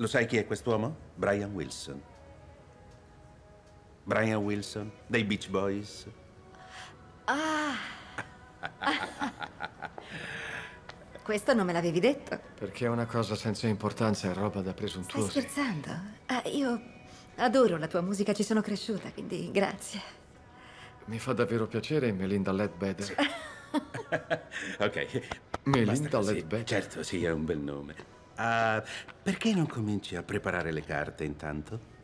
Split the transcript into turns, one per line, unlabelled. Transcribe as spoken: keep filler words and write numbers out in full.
Lo sai chi è quest'uomo? Brian Wilson. Brian Wilson, dei Beach Boys.
Ah! Questo non me l'avevi detto.
Perché è una cosa senza importanza, è roba da
Stai
presuntuosi.
scherzando? Ah, io adoro la tua musica, ci sono cresciuta, quindi grazie.
Mi fa davvero piacere, Melinda Ledbetter.
Ok.
Melinda
Basta così.
Ledbetter.
Certo, sì, è un bel nome. Ah, perché non cominci a preparare le carte intanto?